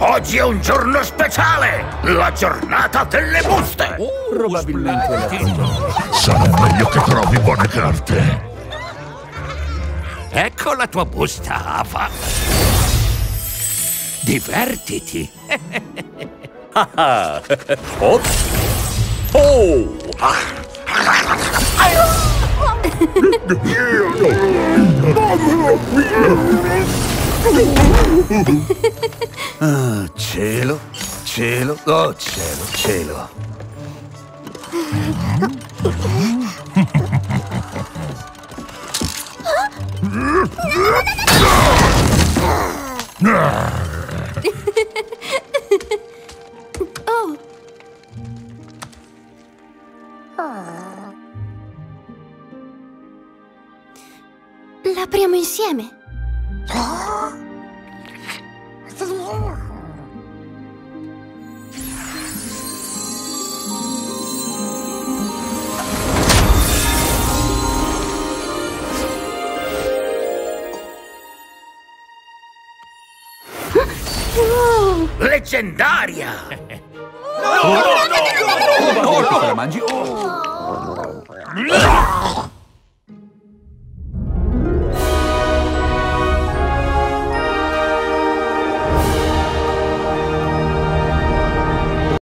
Oggi è un giorno speciale! La giornata delle buste! Probabilmente Sarà meglio che trovi buone carte. Ecco la tua busta, Ava. Divertiti. Oh! Oh! Ah, cielo, cielo, oh cielo, cielo. Oh. L'apriamo insieme. Wow. Leggendaria! Una volta che la mangi... Oh!